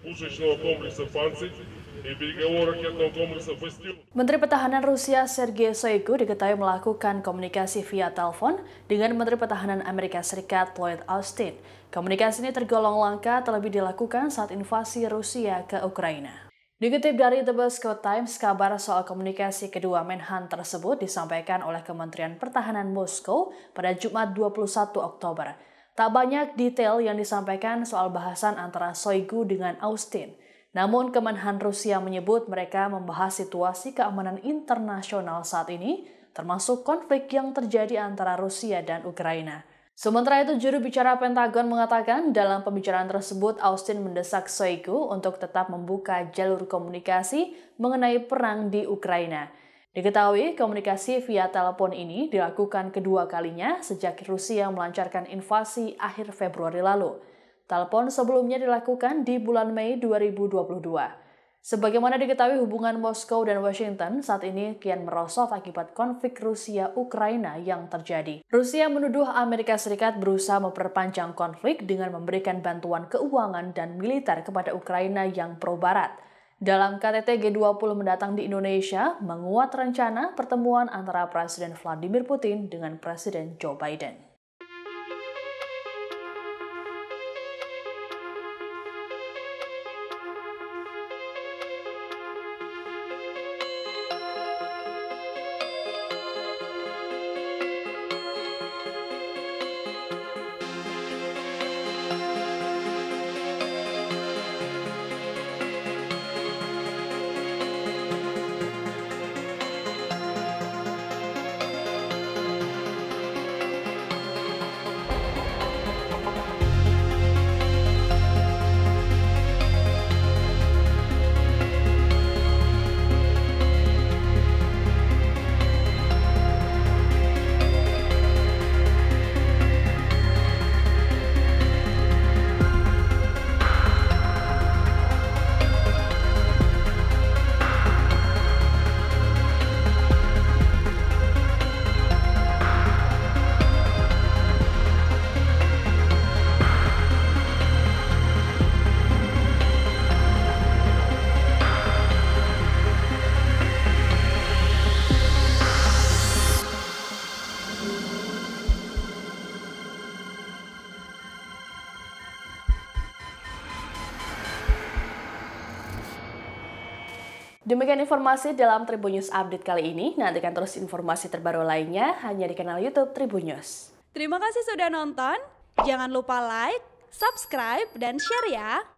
пушечного комплекса «Панцирь» и берегового ракетного комплекса «Бастион». Menteri Pertahanan Rusia Sergei Shoigu diketahui melakukan komunikasi via telepon dengan Menteri Pertahanan Amerika Serikat Lloyd Austin. Komunikasi ini tergolong langka terlebih dilakukan saat invasi Rusia ke Ukraina. Dikutip dari The Moscow Times, kabar soal komunikasi kedua Menhan tersebut disampaikan oleh Kementerian Pertahanan Moskow pada Jumat 21 Oktober. Tak banyak detail yang disampaikan soal bahasan antara Shoigu dengan Austin. Namun Kemenhan Rusia menyebut mereka membahas situasi keamanan internasional saat ini, termasuk konflik yang terjadi antara Rusia dan Ukraina. Sementara itu, juru bicara Pentagon mengatakan dalam pembicaraan tersebut Austin mendesak Shoigu untuk tetap membuka jalur komunikasi mengenai perang di Ukraina. Diketahui komunikasi via telepon ini dilakukan kedua kalinya sejak Rusia melancarkan invasi akhir Februari lalu. Telepon sebelumnya dilakukan di bulan Mei 2022. Sebagaimana diketahui, hubungan Moskow dan Washington saat ini kian merosot akibat konflik Rusia-Ukraina yang terjadi. Rusia menuduh Amerika Serikat berusaha memperpanjang konflik dengan memberikan bantuan keuangan dan militer kepada Ukraina yang pro-barat. Dalam KTT G20 mendatang di Indonesia, menguat rencana pertemuan antara Presiden Vladimir Putin dengan Presiden Joe Biden. Demikian informasi dalam Tribun News Update kali ini. Nantikan terus informasi terbaru lainnya hanya di kanal YouTube Tribun News. Terima kasih sudah nonton. Jangan lupa like, subscribe, dan share ya.